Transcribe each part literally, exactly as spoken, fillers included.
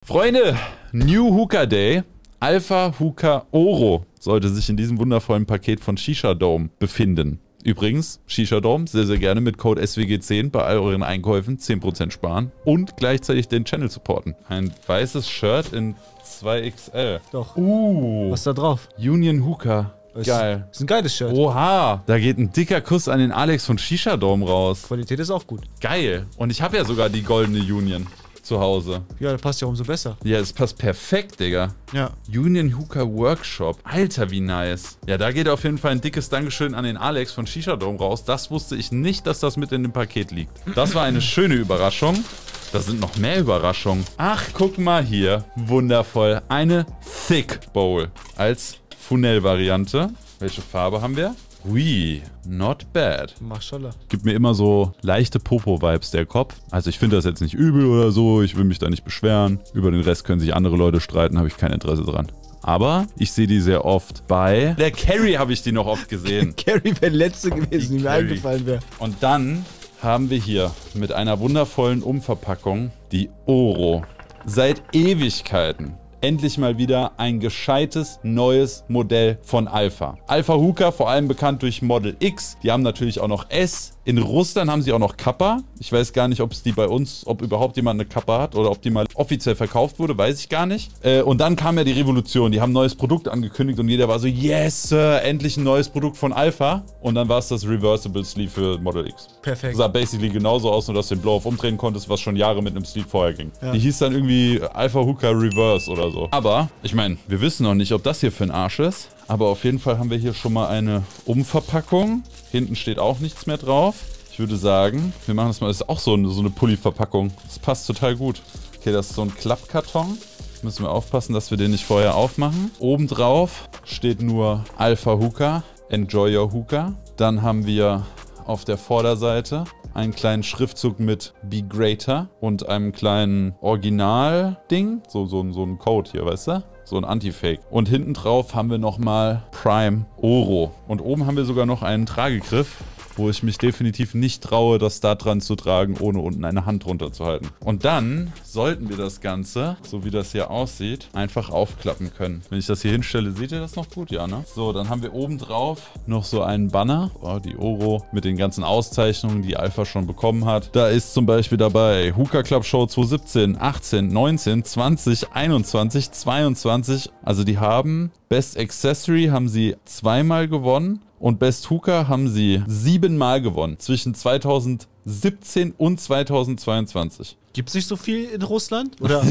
Freunde, New Hookah Day. Alpha Hookah Oro sollte sich in diesem wundervollen Paket von Shisha Dome befinden. Übrigens, Shisha Dome sehr, sehr gerne mit Code S W G zehn bei all euren Einkäufen zehn Prozent sparen und gleichzeitig den Channel supporten. Ein weißes Shirt in zwei X L. Doch. Uh. Was ist da drauf? Union Hookah. Das Geil. Ist ein geiles Shirt. Oha, da geht ein dicker Kuss an den Alex von Shisha Dome raus. Qualität ist auch gut. Geil. Und ich habe ja sogar die goldene Union zu Hause. Ja, das passt ja umso besser. Ja, es passt perfekt, Digga. Ja. Union Hookah Workshop. Alter, wie nice. Ja, da geht auf jeden Fall ein dickes Dankeschön an den Alex von Shisha Dome raus. Das wusste ich nicht, dass das mit in dem Paket liegt. Das war eine schöne Überraschung. Da sind noch mehr Überraschungen. Ach, guck mal hier. Wundervoll. Eine Thick Bowl als Funnel-Variante. Welche Farbe haben wir? Ui, not bad. Mashallah. Gibt mir immer so leichte Popo-Vibes, der Kopf. Also ich finde das jetzt nicht übel oder so, ich will mich da nicht beschweren. Über den Rest können sich andere Leute streiten, habe ich kein Interesse dran. Aber ich sehe die sehr oft bei... Der Carrie habe ich die noch oft gesehen. Carrie wäre letzte gewesen, die mir eingefallen wäre. Und dann haben wir hier mit einer wundervollen Umverpackung die Oro. Seit Ewigkeiten. Endlich mal wieder ein gescheites neues Modell von Alpha. Alpha Hookah, vor allem bekannt durch Model X. Die haben natürlich auch noch S. In Russland haben sie auch noch Kappa. Ich weiß gar nicht, ob es die bei uns, ob überhaupt jemand eine Kappa hat oder ob die mal offiziell verkauft wurde, weiß ich gar nicht. Äh, und dann kam ja die Revolution. Die haben ein neues Produkt angekündigt und jeder war so, yes, Sir, endlich ein neues Produkt von Alpha. Und dann war es das Reversible Sleeve für Model X. Perfekt. Sah basically genauso aus, nur dass du den Blow-Off umdrehen konntest, was schon Jahre mit einem Sleeve vorher ging. Ja. Die hieß dann irgendwie Alpha Hookah Reverse oder so. Aber, ich meine, wir wissen noch nicht, ob das hier für ein Arsch ist. Aber auf jeden Fall haben wir hier schon mal eine Umverpackung. Hinten steht auch nichts mehr drauf. Ich würde sagen, wir machen das mal. Das ist auch so eine, so eine Pulli-Verpackung. Das passt total gut. Okay, das ist so ein Klappkarton. Müssen wir aufpassen, dass wir den nicht vorher aufmachen. Obendrauf steht nur Alpha Hookah. Enjoy your Hookah. Dann haben wir auf der Vorderseite einen kleinen Schriftzug mit Be Greater und einem kleinen Original-Ding. So, so, so ein Code hier, weißt du? So ein Anti-Fake. Und hinten drauf haben wir nochmal Prime Oro. Und oben haben wir sogar noch einen Tragegriff, wo ich mich definitiv nicht traue, das da dran zu tragen, ohne unten eine Hand drunter zu halten. Und dann sollten wir das Ganze, so wie das hier aussieht, einfach aufklappen können. Wenn ich das hier hinstelle, seht ihr das noch gut? Ja, ne? So, dann haben wir oben drauf noch so einen Banner. Oh, die Oro mit den ganzen Auszeichnungen, die Alpha schon bekommen hat. Da ist zum Beispiel dabei Hookah Club Show zwanzig siebzehn, achtzehn, neunzehn, zwanzig, einundzwanzig, zweiundzwanzig. Also die haben Best Accessory haben sie zweimal gewonnen. Und Best Hookah haben sie siebenmal gewonnen. Zwischen zweitausendsiebzehn und zweitausendzweiundzwanzig. Gibt es nicht so viel in Russland? Oder?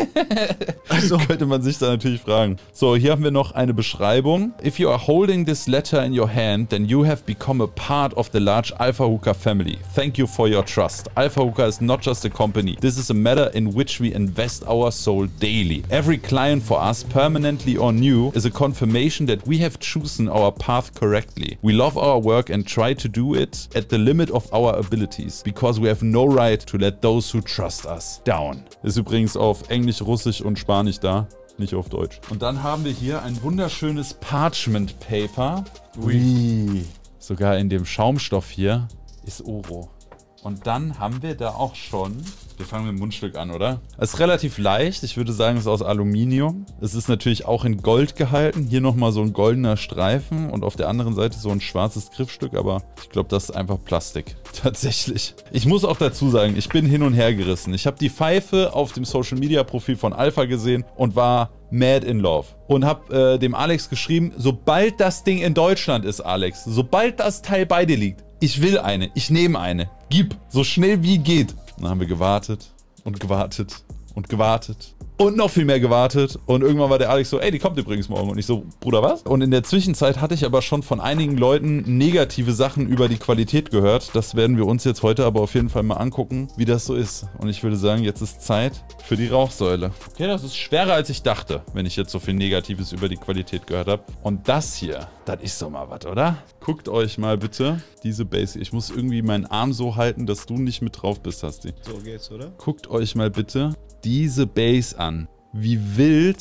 Also könnte man sich da natürlich fragen. So, hier haben wir noch eine Beschreibung. If you are holding this letter in your hand, then you have become a part of the large Alpha Hookah family. Thank you for your trust. Alpha Hookah is not just a company. This is a matter in which we invest our soul daily. Every client for us, permanently or new, is a confirmation that we have chosen our path correctly. We love our work and try to do it at the limit of our abilities, because we have no right to let those who trust us down. Ist übrigens auf Englisch, Russisch und Spanisch da, nicht auf Deutsch. Und dann haben wir hier ein wunderschönes Parchment Paper. Ui. Sogar in dem Schaumstoff hier ist Oro. Und dann haben wir da auch schon, wir fangen mit dem Mundstück an, oder? Es ist relativ leicht, ich würde sagen, es ist aus Aluminium. Es ist natürlich auch in Gold gehalten. Hier nochmal so ein goldener Streifen und auf der anderen Seite so ein schwarzes Griffstück, aber ich glaube, das ist einfach Plastik. Tatsächlich. Ich muss auch dazu sagen, ich bin hin und her gerissen. Ich habe die Pfeife auf dem Social Media Profil von Alpha gesehen und war mad in love. Und habe äh, dem Alex geschrieben, sobald das Ding in Deutschland ist, Alex, sobald das Teil bei dir liegt, ich will eine, ich nehme eine. Gib, so schnell wie geht. Dann haben wir gewartet und gewartet und gewartet und noch viel mehr gewartet. Und irgendwann war der Alex so, ey, die kommt übrigens morgen. Und ich so, Bruder, was? Und in der Zwischenzeit hatte ich aber schon von einigen Leuten negative Sachen über die Qualität gehört. Das werden wir uns jetzt heute aber auf jeden Fall mal angucken, wie das so ist. Und ich würde sagen, jetzt ist Zeit für die Rauchsäule. Okay, das ist schwerer, als ich dachte, wenn ich jetzt so viel Negatives über die Qualität gehört habe. Und das hier, das ist doch mal was, oder? Guckt euch mal bitte diese Base. Ich muss irgendwie meinen Arm so halten, dass du nicht mit drauf bist, Hasti. So geht's, oder? Guckt euch mal bitte diese Base an. Wie wild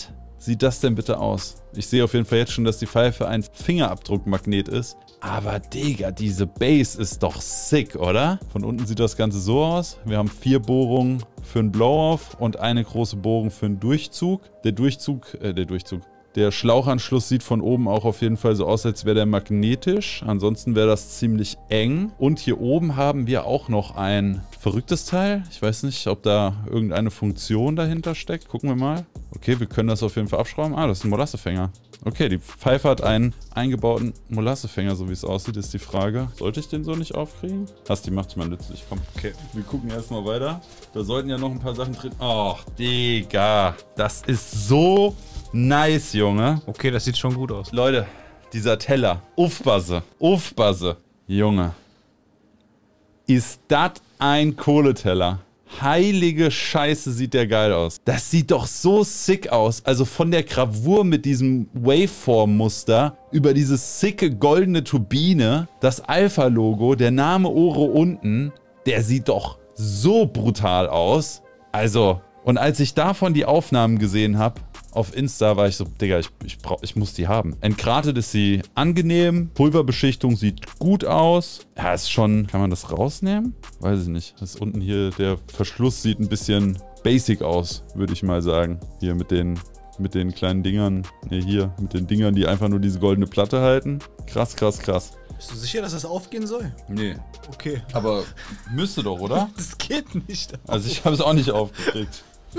sieht das denn bitte aus? Ich sehe auf jeden Fall jetzt schon, dass die Pfeife ein Fingerabdruckmagnet ist. Aber Digga, diese Base ist doch sick, oder? Von unten sieht das Ganze so aus. Wir haben vier Bohrungen für einen Blow-Off und eine große Bohrung für einen Durchzug. Der Durchzug, äh, der Durchzug. Der Schlauchanschluss sieht von oben auch auf jeden Fall so aus, als wäre der magnetisch. Ansonsten wäre das ziemlich eng. Und hier oben haben wir auch noch ein verrücktes Teil. Ich weiß nicht, ob da irgendeine Funktion dahinter steckt. Gucken wir mal. Okay, wir können das auf jeden Fall abschrauben. Ah, das ist ein Molassefänger. Okay, die Pfeife hat einen eingebauten Molassefänger, so wie es aussieht, ist die Frage. Sollte ich den so nicht aufkriegen? Hast, die macht dich mal nützlich. Komm, okay. Wir gucken erstmal weiter. Da sollten ja noch ein paar Sachen drin... Ach, Digga. Das ist so... nice, Junge. Okay, das sieht schon gut aus. Leute, dieser Teller. Uffbasse. Uffbasse. Junge. Ist das ein Kohleteller? Heilige Scheiße, sieht der geil aus. Das sieht doch so sick aus. Also von der Gravur mit diesem Waveform-Muster über diese sicke goldene Turbine, das Alpha-Logo, der Name Oro unten, der sieht doch so brutal aus. Also, und als ich davon die Aufnahmen gesehen habe, auf Insta war ich so, Digga, ich, ich, brauch, ich muss die haben. Entgratet ist sie angenehm, Pulverbeschichtung sieht gut aus. Ja, ist schon, kann man das rausnehmen? Weiß ich nicht. Das ist unten hier, der Verschluss sieht ein bisschen basic aus, würde ich mal sagen. Hier mit den, mit den kleinen Dingern, ne, hier, mit den Dingern, die einfach nur diese goldene Platte halten. Krass, krass, krass. Bist du sicher, dass das aufgehen soll? Nee. Okay. Aber müsste doch, oder? Das geht nicht. Also ich habe es auch nicht aufgekriegt.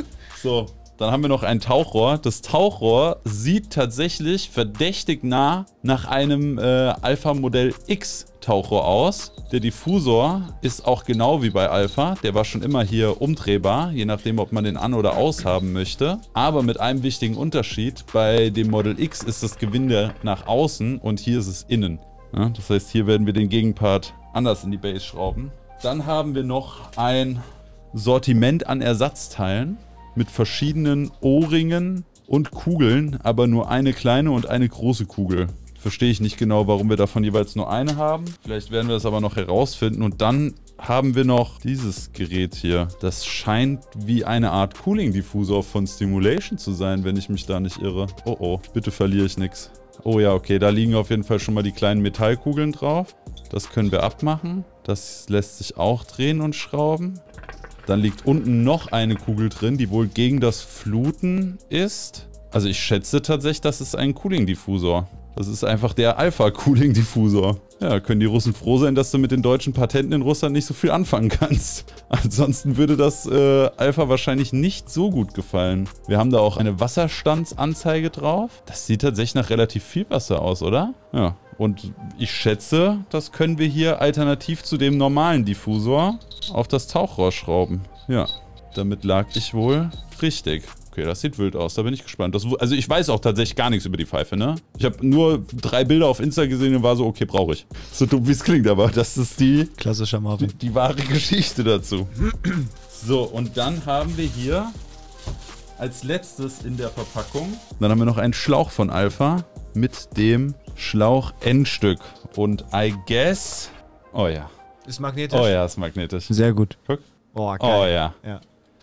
So. Dann haben wir noch ein Tauchrohr. Das Tauchrohr sieht tatsächlich verdächtig nah nach einem äh, Alpha Modell X Tauchrohr aus. Der Diffusor ist auch genau wie bei Alpha. Der war schon immer hier umdrehbar, je nachdem, ob man den an- oder aushaben möchte. Aber mit einem wichtigen Unterschied. Bei dem Model X ist das Gewinde nach außen und hier ist es innen. Ja, das heißt, hier werden wir den Gegenpart anders in die Base schrauben. Dann haben wir noch ein Sortiment an Ersatzteilen mit verschiedenen O-Ringen und Kugeln, aber nur eine kleine und eine große Kugel. Verstehe ich nicht genau, warum wir davon jeweils nur eine haben. Vielleicht werden wir das aber noch herausfinden. Und dann haben wir noch dieses Gerät hier. Das scheint wie eine Art Cooling-Diffusor von Stimulation zu sein, wenn ich mich da nicht irre. Oh oh, bitte verliere ich nichts. Oh ja, okay, da liegen auf jeden Fall schon mal die kleinen Metallkugeln drauf. Das können wir abmachen. Das lässt sich auch drehen und schrauben. Dann liegt unten noch eine Kugel drin, die wohl gegen das Fluten ist. Also ich schätze tatsächlich, das ist ein Cooling-Diffusor. Das ist einfach der Alpha-Cooling-Diffusor. Ja, können die Russen froh sein, dass du mit den deutschen Patenten in Russland nicht so viel anfangen kannst. Ansonsten würde das äh, Alpha wahrscheinlich nicht so gut gefallen. Wir haben da auch eine Wasserstandsanzeige drauf. Das sieht tatsächlich nach relativ viel Wasser aus, oder? Ja. Und ich schätze, das können wir hier alternativ zu dem normalen Diffusor auf das Tauchrohr schrauben. Ja, damit lag ich wohl richtig. Okay, das sieht wild aus, da bin ich gespannt. Das, also ich weiß auch tatsächlich gar nichts über die Pfeife, ne? Ich habe nur drei Bilder auf Insta gesehen und war so, okay, brauche ich. So dumm wie es klingt, aber das ist die... Klassischer Marvin. Die, die wahre Geschichte dazu. So, und dann haben wir hier als letztes in der Verpackung, dann haben wir noch einen Schlauch von Alpha mit dem Schlauch-Endstück. Und I guess... Oh ja. Ist magnetisch? Oh ja, ist magnetisch. Sehr gut. Guck. Oh, geil. Oh ja. Ja.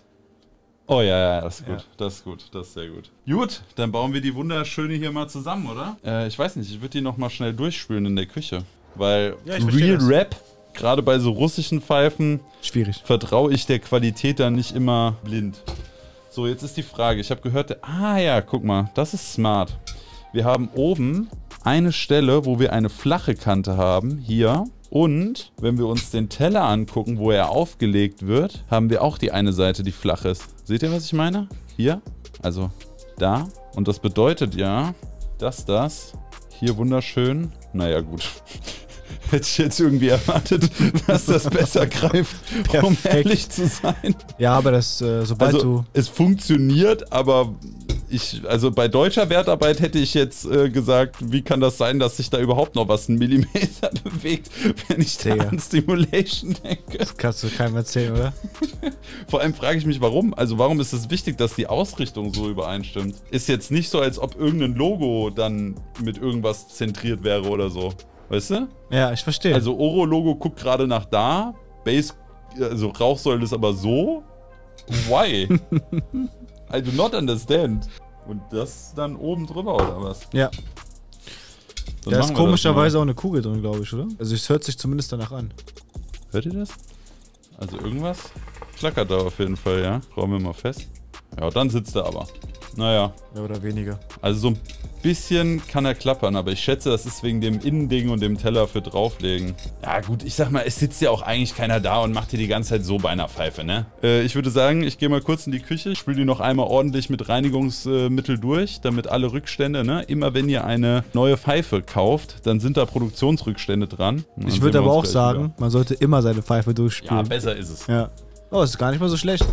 Oh ja, ja, das ist gut. Ja. Das ist gut. Das ist sehr gut. Gut, dann bauen wir die wunderschöne hier mal zusammen, oder? Äh, ich weiß nicht, ich würde die nochmal schnell durchspülen in der Küche. Weil Ja, ich verstehe Real das. Rap, gerade bei so russischen Pfeifen, Schwierig. vertraue ich der Qualität dann nicht immer blind. So, jetzt ist die Frage. Ich habe gehört, der, ah ja, guck mal, das ist smart. Wir haben oben eine Stelle, wo wir eine flache Kante haben, hier. Und wenn wir uns den Teller angucken, wo er aufgelegt wird, haben wir auch die eine Seite, die flach ist. Seht ihr, was ich meine? Hier, also da. Und das bedeutet ja, dass das hier wunderschön, naja gut, hätte ich jetzt irgendwie erwartet, dass das besser greift, um Perfekt. ehrlich zu sein. Ja, aber das, äh, sobald Also du... es funktioniert, aber ich, also bei deutscher Wertarbeit hätte ich jetzt äh, gesagt, wie kann das sein, dass sich da überhaupt noch was einen Millimeter bewegt, wenn ich da Digga. an Stimulation denke. Das kannst du keinem erzählen, oder? Vor allem frage ich mich, warum? Also warum ist es wichtig, dass die Ausrichtung so übereinstimmt? Ist jetzt nicht so, als ob irgendein Logo dann mit irgendwas zentriert wäre oder so. Weißt du? Ja, ich verstehe. Also Oro-Logo guckt gerade nach da, Base, also Rauchsäule ist aber so. Why? I do not understand. Und das dann oben drüber, oder was? Ja. Dann Da machen ist wir komischerweise auch eine Kugel drin, glaube ich, oder? Also es hört sich zumindest danach an. Hört ihr das? Also irgendwas flackert da auf jeden Fall, ja? Räumen wir mal fest. Ja, dann sitzt er aber. Naja. Ja, oder weniger. Also so ein bisschen kann er klappern, aber ich schätze, das ist wegen dem Innending und dem Teller für drauflegen. Ja gut, ich sag mal, es sitzt ja auch eigentlich keiner da und macht hier die ganze Zeit so bei einer Pfeife, ne? Äh, ich würde sagen, ich gehe mal kurz in die Küche, spüle die noch einmal ordentlich mit Reinigungsmittel durch, damit alle Rückstände, ne? Immer wenn ihr eine neue Pfeife kauft, dann sind da Produktionsrückstände dran. Und Ich dann würde sehen wir aber uns auch gleich sagen, wieder. man sollte immer seine Pfeife durchspülen. Ja, besser ist es. Ja. Oh, es ist gar nicht mal so schlecht.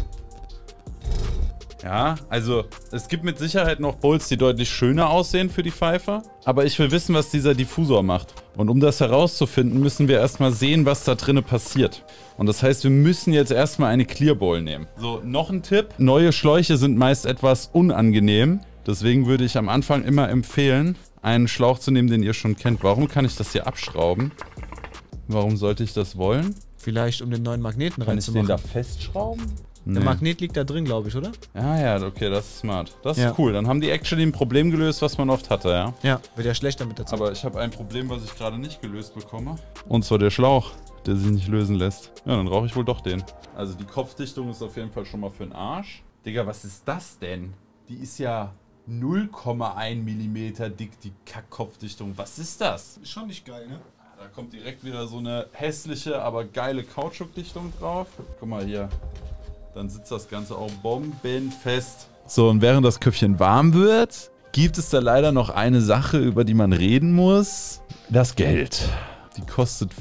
Ja, also es gibt mit Sicherheit noch Bowls, die deutlich schöner aussehen für die Pfeife. Aber ich will wissen, was dieser Diffusor macht. Und um das herauszufinden, müssen wir erstmal sehen, was da drinnen passiert. Und das heißt, wir müssen jetzt erstmal eine Clear Bowl nehmen. So, noch ein Tipp. Neue Schläuche sind meist etwas unangenehm. Deswegen würde ich am Anfang immer empfehlen, einen Schlauch zu nehmen, den ihr schon kennt. Warum kann ich das hier abschrauben? Warum sollte ich das wollen? Vielleicht um den neuen Magneten Kann ich den da reinzumachen. festschrauben? Der Nee. Magnet liegt da drin, glaube ich, oder? Ja, ja, okay, das ist smart. Das Ja. ist cool. Dann haben die actually ein Problem gelöst, was man oft hatte, ja. Ja. Wird ja schlechter mit der Zeit. Aber ich habe ein Problem, was ich gerade nicht gelöst bekomme. Und zwar der Schlauch, der sich nicht lösen lässt. Ja, dann brauche ich wohl doch den. Also die Kopfdichtung ist auf jeden Fall schon mal für den Arsch. Digga, was ist das denn? Die ist ja null Komma eins Millimeter dick, die Kack-Kopfdichtung. Was ist das? Ist schon nicht geil, ne? Da kommt direkt wieder so eine hässliche, aber geile Kautschukdichtung drauf. Guck mal hier. Dann sitzt das Ganze auch bombenfest. So, und während das Köpfchen warm wird, gibt es da leider noch eine Sache, über die man reden muss. Das Geld. Die kostet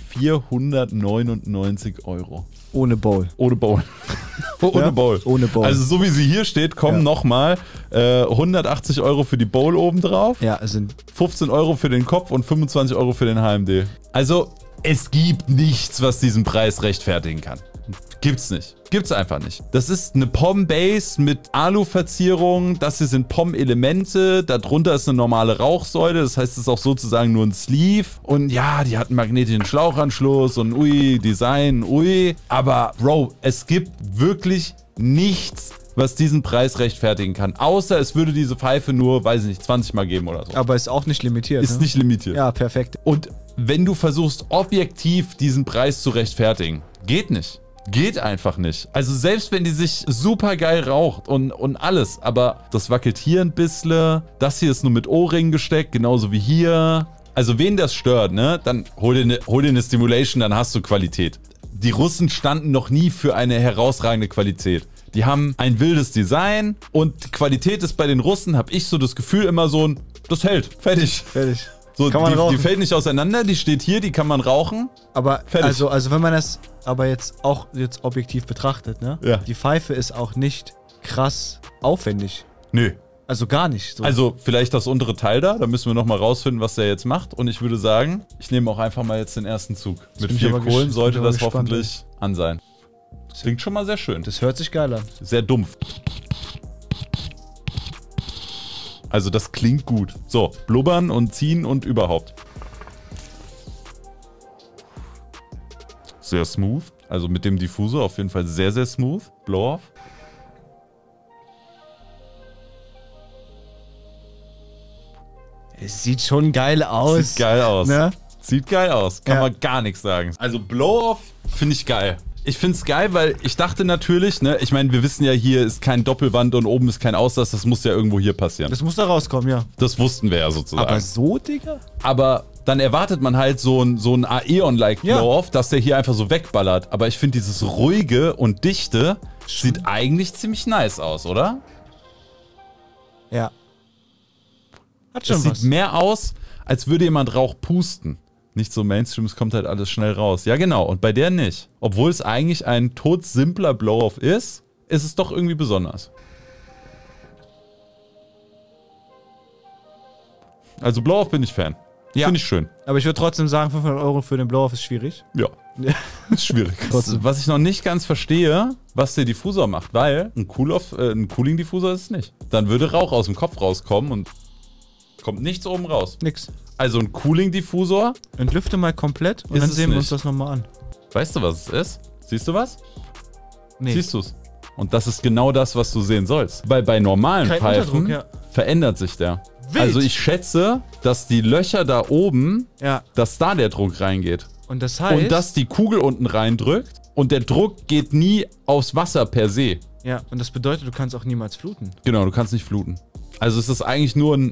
vierhundertneunundneunzig Euro. Ohne Bowl. Ohne Bowl. Ohne Ja, Bowl. ohne Bowl. Also so wie sie hier steht, kommen Ja. nochmal äh, hundertachtzig Euro für die Bowl obendrauf. Ja, es sind. fünfzehn Euro für den Kopf und fünfundzwanzig Euro für den H M D. Also, es gibt nichts, was diesen Preis rechtfertigen kann. Gibt's nicht. Gibt's einfach nicht. Das ist eine P O M-Base mit Alu-Verzierung. Das hier sind P O M-Elemente. Darunter ist eine normale Rauchsäule. Das heißt, es ist auch sozusagen nur ein Sleeve. Und ja, die hat einen magnetischen Schlauchanschluss und ui, Design, ui. Aber Bro, es gibt wirklich nichts, was diesen Preis rechtfertigen kann. Außer es würde diese Pfeife nur, weiß ich nicht, zwanzig Mal geben oder so. Aber ist auch nicht limitiert. Ist ne? nicht limitiert. Ja, perfekt. Und wenn du versuchst, objektiv diesen Preis zu rechtfertigen, geht nicht. Geht einfach nicht. Also selbst wenn die sich super geil raucht und, und alles, aber das wackelt hier ein bisschen, das hier ist nur mit O-Ring gesteckt, genauso wie hier. Also wen das stört, ne, dann hol dir, ne, hol dir eine Stimulation, dann hast du Qualität. Die Russen standen noch nie für eine herausragende Qualität. Die haben ein wildes Design und die Qualität ist bei den Russen, habe ich so das Gefühl, immer so ein, das hält, fertig. Fertig. So, Kann man die, rauchen. die fällt nicht auseinander, die steht hier, die kann man rauchen. Aber Fertig. also, also wenn man das aber jetzt auch jetzt objektiv betrachtet, ne? Ja. Die Pfeife ist auch nicht krass aufwendig. Nö. Also gar nicht. So. Also vielleicht das untere Teil da, da müssen wir nochmal rausfinden, was der jetzt macht. Und ich würde sagen, ich nehme auch einfach mal jetzt den ersten Zug. Mit bin ich vier aber Kohlen ges- sollte bin ich das aber gespannt, hoffentlich an sein. Klingt schon mal sehr schön. Das hört sich geil an. Sehr dumpf. Also das klingt gut. So, blubbern und ziehen und überhaupt. Sehr smooth. Also mit dem Diffusor auf jeden Fall sehr, sehr smooth. Blow-off. Es sieht schon geil aus. Sieht geil aus. Ne? Sieht geil aus. Kann Ja. man gar nichts sagen. Also Blow-off finde ich geil. Ich finde es geil, weil ich dachte natürlich, ne, ich meine, wir wissen ja, hier ist kein Doppelwand und oben ist kein Auslass, das muss ja irgendwo hier passieren. Das muss da rauskommen, ja. Das wussten wir ja sozusagen. Aber so, Digga? Aber dann erwartet man halt so ein, so ein Aeon-like Ja. Blow-off, dass der hier einfach so wegballert. Aber ich finde dieses ruhige und dichte sieht eigentlich ziemlich nice aus, oder? Ja. Hat schon Es sieht was. mehr aus, als würde jemand Rauch pusten. Nicht so Mainstream, es kommt halt alles schnell raus. Ja, genau. Und bei der nicht. Obwohl es eigentlich ein todsimpler Blow-off ist, ist es doch irgendwie besonders. Also Blow-off bin ich Fan. Ja. Finde ich schön. Aber ich würde trotzdem sagen, fünfhundert Euro für den Blow-off ist schwierig. Ja. Ja. Ist schwierig. Trotzdem. Was ich noch nicht ganz verstehe, was der Diffusor macht, weil ein, Cool-off, äh, ein Cooling-Diffusor ist es nicht. Dann würde Rauch aus dem Kopf rauskommen und kommt nichts oben raus. Nix. Also ein Cooling-Diffusor, Entlüfte mal komplett und Ist dann es sehen wir uns nicht. das nochmal an. weißt du, was es ist? Siehst du was? Nee. Siehst du es? Und das ist genau das, was du sehen sollst. Weil bei normalen Kein Pfeifen Unterdruck, ja. verändert sich der. Wild. Also ich schätze, dass die Löcher da oben, Ja. dass da der Druck reingeht. Und das heißt... Und dass die Kugel unten reindrückt und der Druck geht nie aufs Wasser per se. Ja, und das bedeutet, du kannst auch niemals fluten. Genau, du kannst nicht fluten. Also es ist eigentlich nur ein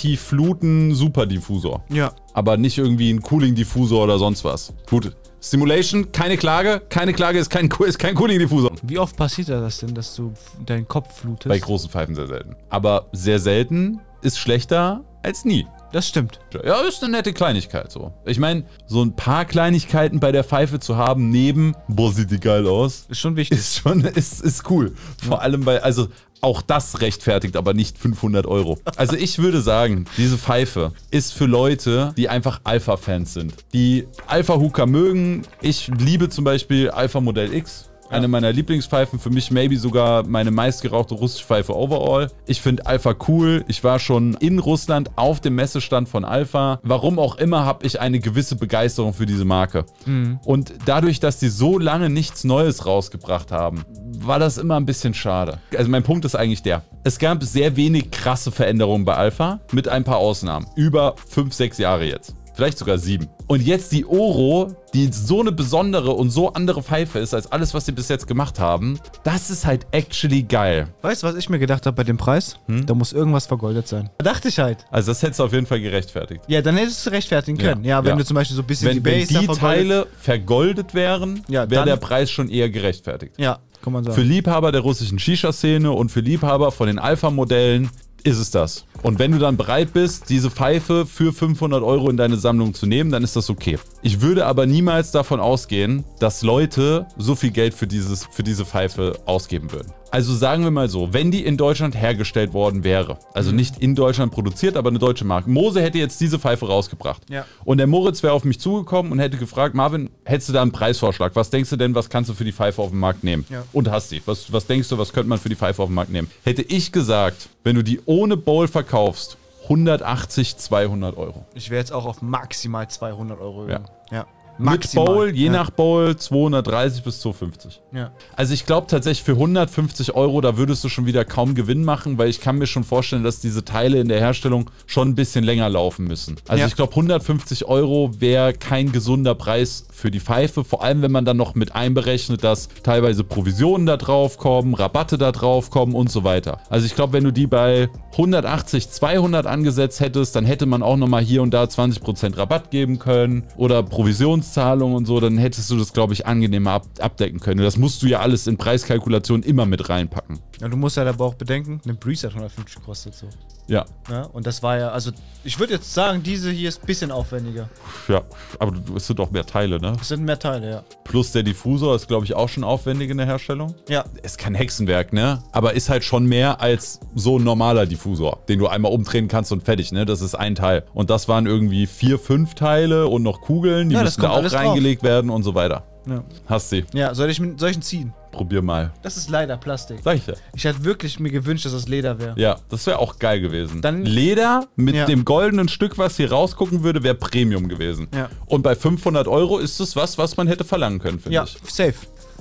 Anti-Fluten-Superdiffusor. Ja. Aber nicht irgendwie ein Cooling-Diffusor oder sonst was. Gut, Simulation, keine Klage. Keine Klage, ist kein, ist kein Cooling-Diffusor. Wie oft passiert das denn, dass du deinen Kopf flutest? Bei großen Pfeifen sehr selten. Aber sehr selten ist schlechter als nie. Das stimmt. Ja, ist eine nette Kleinigkeit so. Ich meine, so ein paar Kleinigkeiten bei der Pfeife zu haben, neben, boah, sieht die geil aus, Ist schon wichtig. ist schon, ist, ist cool. Vor allem bei, also auch das rechtfertigt aber nicht fünfhundert Euro. Also ich würde sagen, diese Pfeife ist für Leute, die einfach Alpha-Fans sind. Die Alpha-Hooker mögen. Ich liebe zum Beispiel Alpha Modell X. Eine meiner Lieblingspfeifen, für mich maybe sogar meine meistgerauchte russische Pfeife overall. Ich finde Alpha cool. Ich war schon in Russland auf dem Messestand von Alpha. Warum auch immer habe ich eine gewisse Begeisterung für diese Marke. Mhm. Und dadurch, dass die so lange nichts Neues rausgebracht haben, war das immer ein bisschen schade. Also mein Punkt ist eigentlich der. Es gab sehr wenig krasse Veränderungen bei Alpha, mit ein paar Ausnahmen. Über fünf, sechs Jahre jetzt. Vielleicht sogar sieben. Und jetzt die Oro, die so eine besondere und so andere Pfeife ist, als alles, was sie bis jetzt gemacht haben, das ist halt actually geil. Weißt du, was ich mir gedacht habe bei dem Preis? Hm? Da muss irgendwas vergoldet sein. Da dachte ich halt. Also das hättest du auf jeden Fall gerechtfertigt. Ja, dann hättest du rechtfertigen können. Ja, ja wenn ja. du zum Beispiel so ein bisschen wenn, die Base Wenn die da Teile vergoldet wären, ja, wäre der Preis schon eher gerechtfertigt. Ja, kann man sagen. Für Liebhaber der russischen Shisha-Szene und für Liebhaber von den Alpha-Modellen ist es das. Und wenn du dann bereit bist, diese Pfeife für fünfhundert Euro in deine Sammlung zu nehmen, dann ist das okay. Ich würde aber niemals davon ausgehen, dass Leute so viel Geld für, dieses, für diese Pfeife ausgeben würden. Also sagen wir mal so, wenn die in Deutschland hergestellt worden wäre, also nicht in Deutschland produziert, aber eine deutsche Marke. Mose hätte jetzt diese Pfeife rausgebracht. Ja. Und der Moritz wäre auf mich zugekommen und hätte gefragt, Marvin, hättest du da einen Preisvorschlag? Was denkst du denn, was kannst du für die Pfeife auf dem Markt nehmen? Ja. Und hast die. Was, was denkst du, was könnte man für die Pfeife auf dem Markt nehmen? Hätte ich gesagt, wenn du die ohne Bowl verkaufst, hundertachtzig, zweihundert Euro. Ich wäre jetzt auch auf maximal zweihundert Euro gegangen. Ja. ja. Mit Bowl, je ja. nach Bowl, zweihundertdreißig bis zweihundertfünfzig. Ja. Also ich glaube tatsächlich für hundertfünfzig Euro, da würdest du schon wieder kaum Gewinn machen, weil ich kann mir schon vorstellen, dass diese Teile in der Herstellung schon ein bisschen länger laufen müssen. Also ja. ich glaube hundertfünfzig Euro wäre kein gesunder Preis für die Pfeife, vor allem wenn man dann noch mit einberechnet, dass teilweise Provisionen da drauf kommen, Rabatte da drauf kommen und so weiter. Also ich glaube, wenn du die bei hundertachtzig, zweihundert angesetzt hättest, dann hätte man auch nochmal hier und da zwanzig Prozent Rabatt geben können oder Provisions Zahlung und so, dann hättest du das, glaube ich, angenehmer ab abdecken können. Das musst du ja alles in Preiskalkulation immer mit reinpacken. Ja, du musst ja aber auch bedenken, eine Breeze hat hundertfünfzig gekostet so. Ja. ja. Und das war ja, also ich würde jetzt sagen, diese hier ist ein bisschen aufwendiger. Ja, aber es sind auch mehr Teile, ne? Es sind mehr Teile, ja. Plus der Diffusor ist, glaube ich, auch schon aufwendig in der Herstellung. Ja. Ist kein Hexenwerk, ne? Aber ist halt schon mehr als so ein normaler Diffusor, den du einmal umdrehen kannst und fertig, ne? Das ist ein Teil. Und das waren irgendwie vier, fünf Teile und noch Kugeln, die ja, müssen da auch reingelegt drauf. werden und so weiter. Ja. Hast sie. Ja, soll ich mit solchen ziehen? Probier mal. Das ist leider Plastik. Sag ich ja. Ich hätte wirklich mir gewünscht, dass das Leder wäre. Ja, das wäre auch geil gewesen. Dann, Leder mit ja. dem goldenen Stück, was hier rausgucken würde, wäre Premium gewesen. Ja. Und bei fünfhundert Euro ist es was, was man hätte verlangen können, finde ja, ich. Ja, safe.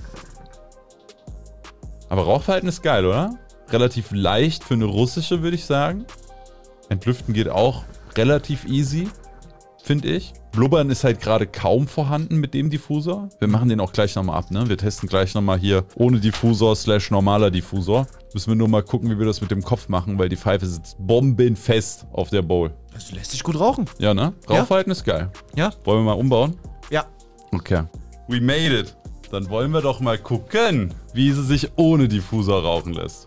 Aber Rauchverhalten ist geil, oder? Relativ leicht für eine russische, würde ich sagen. Entlüften geht auch relativ easy, finde ich. Blubbern ist halt gerade kaum vorhanden mit dem Diffusor. Wir machen den auch gleich nochmal ab, ne? Wir testen gleich nochmal hier ohne Diffusor slash normaler Diffusor. Müssen wir nur mal gucken, wie wir das mit dem Kopf machen, weil die Pfeife sitzt bombenfest auf der Bowl. Das lässt sich gut rauchen. Ja, ne? Rauchverhalten ja. ist geil. Ja. Wollen wir mal umbauen? Ja. Okay. We made it. Dann wollen wir doch mal gucken, wie sie sich ohne Diffusor rauchen lässt.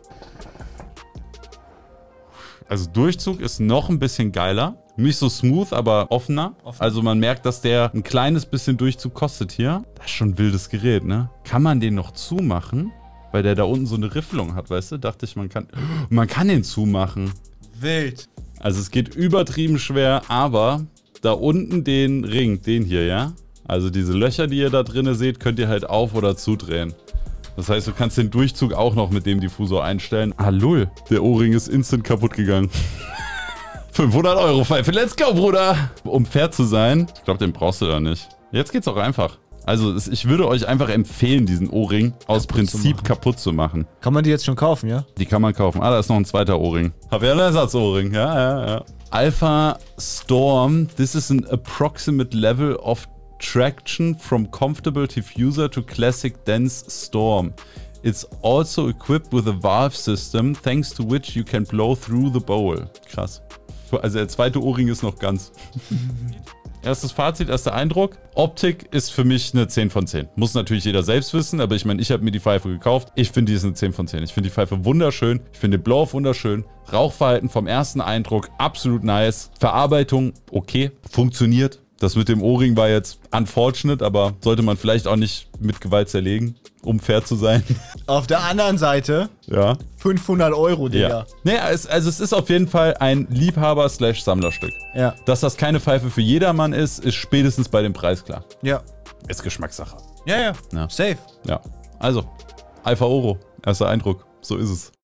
Also Durchzug ist noch ein bisschen geiler. Nicht so smooth, aber offener. Offen. Also man merkt, dass der ein kleines bisschen Durchzug kostet hier. Das ist schon ein wildes Gerät, ne? Kann man den noch zumachen? Weil der da unten so eine Riffelung hat, weißt du? Dachte ich, man kann... Man kann den zumachen. Wild. Also es geht übertrieben schwer, aber da unten den Ring, den hier, ja? Also diese Löcher, die ihr da drinne seht, könnt ihr halt auf- oder zudrehen. Das heißt, du kannst den Durchzug auch noch mit dem Diffusor einstellen. Ah, lull. Der O-Ring ist instant kaputt gegangen. fünfhundert Euro Pfeife. Let's go, Bruder. Um fair zu sein, ich glaube, den brauchst du da nicht. Jetzt geht's auch einfach. Also es, ich würde euch einfach empfehlen, diesen Ohrring aus Kaputt zu Prinzip machen. kaputt zu machen. Kann man die jetzt schon kaufen, ja? Die kann man kaufen. Ah, da ist noch ein zweiter Ohrring. Hab ja einen Ersatzohrring. Ja, ja, ja. Alpha Storm. This is an approximate level of traction from comfortable diffuser to classic dense storm. It's also equipped with a valve system, thanks to which you can blow through the bowl. Krass. Also der zweite Ohrring ist noch ganz. Erstes Fazit, erster Eindruck. Optik ist für mich eine zehn von zehn. Muss natürlich jeder selbst wissen, aber ich meine, ich habe mir die Pfeife gekauft. Ich finde, die ist eine zehn von zehn. Ich finde die Pfeife wunderschön. Ich finde den Blow-Off wunderschön. Rauchverhalten vom ersten Eindruck absolut nice. Verarbeitung okay. Funktioniert. Das mit dem Ohrring war jetzt unfortunate, aber sollte man vielleicht auch nicht mit Gewalt zerlegen, um fair zu sein. Auf der anderen Seite Ja. fünfhundert Euro, Digga. Ja. Naja, es, also es ist auf jeden Fall ein Liebhaber-Sammlerstück. Ja. Dass das keine Pfeife für jedermann ist, ist spätestens bei dem Preis klar. Ja. Ist Geschmackssache. Ja, ja. Ja. Safe. Ja. Also, Alpha Oro, erster Eindruck. So ist es.